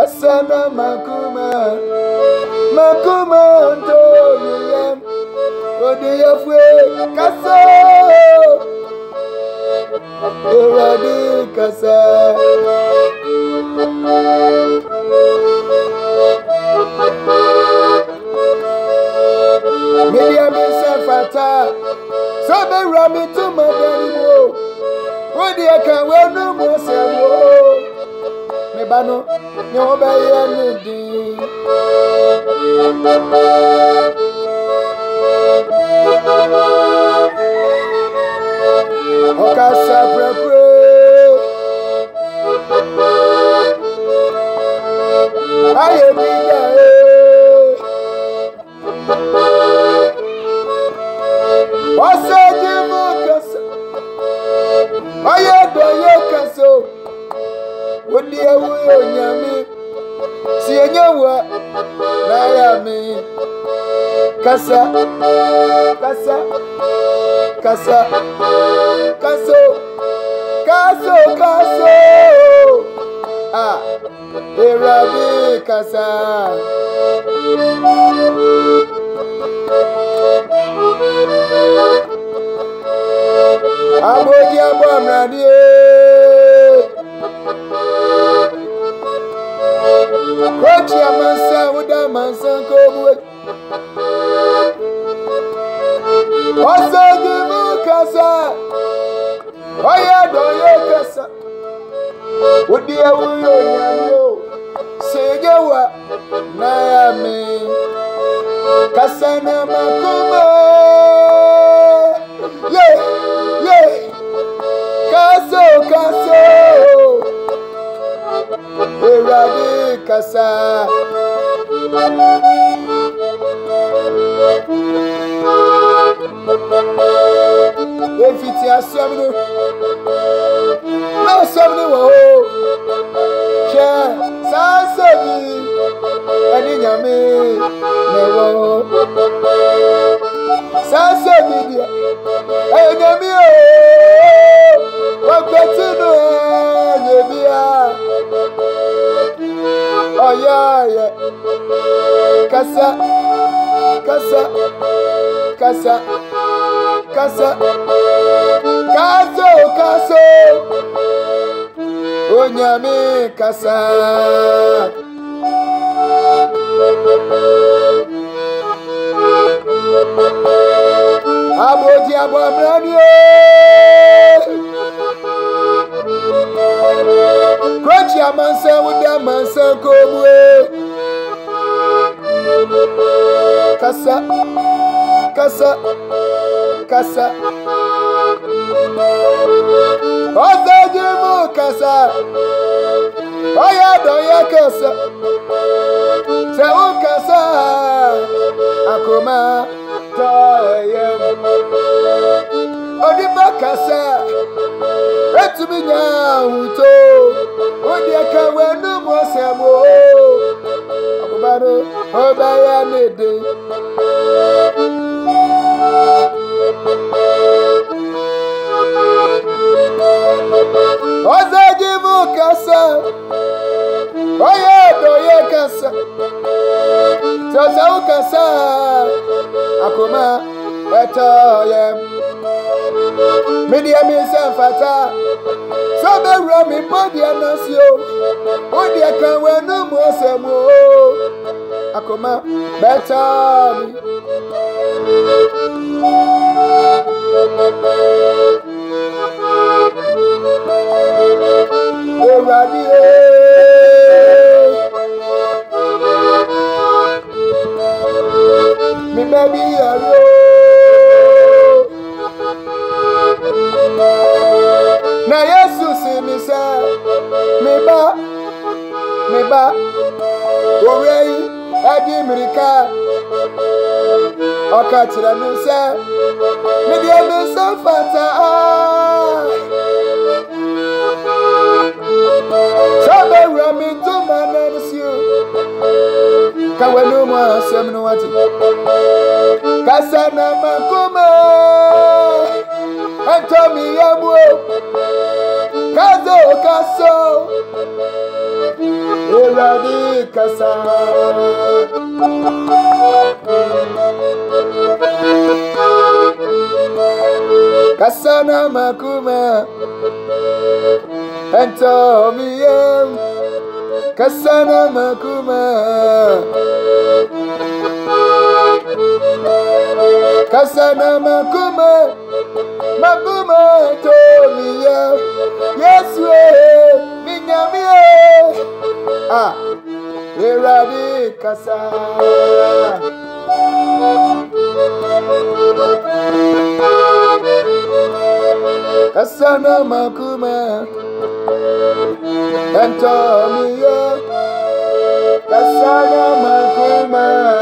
Kasana makuma ndoliyam odiyafwe kaso eradi kasa media misafata so be rami to madaniwo odiyaka wenu mosemo Bano, no bay anything. Okasa prepare. I am what's a democracy? I am the Yokaso. When the away yami, see a yawa, Nayami, Casa, Casa, Casa, Caso, Caso, Caso, ah, Erabi, Casa. Abodia Bomradi. Kochi amansa uda mansa kobuwe Osaji mukasa Oya doyo kasa Udiya uyo nyanyo Segewa Nayami Kasana makuma Yeah, yeah Kaso, kaso Eradi kasa Efiti asemnu No semnu wo Che sansebi Eni nyame Newo Sansebi dia Eni nyame o Waketinu Nyebia Oh yeah, yeah. Casa, casa, casa, casa, caso, caso. Onyame casa. Abodi abamrani. Kochi amansa uda mansa komwe Kasa Kasa Kasa Ozajimu kasa Oya doya kasa Sewu kasa Akoma Toyem Odiba kasa Etuminya uto Odiaka wenu mosemo Akubaro Obaya nede Ozajimu kasa Oya doye kasa Sosa ukasa Akuma Etoyem Media misafata So be rami body anasio Odi aka wenu mosemo Akoma better me Eradi Mi baby aro Na Yesu si mi se mi ba Orei adi mirika Okatira mi se mi dia mi se fata Sabe rami to manensiu Kawenu mo semnu wati Kasana makuma Antomi yamu Kazo kaso Eradi kasa. Kasana makuma Entomiyem Kasana makuma Kasana makuma Makuma Entomiyem Yeswe Minyamie Ah Eradi kasa Kasana makuma Entomia Kasana makuma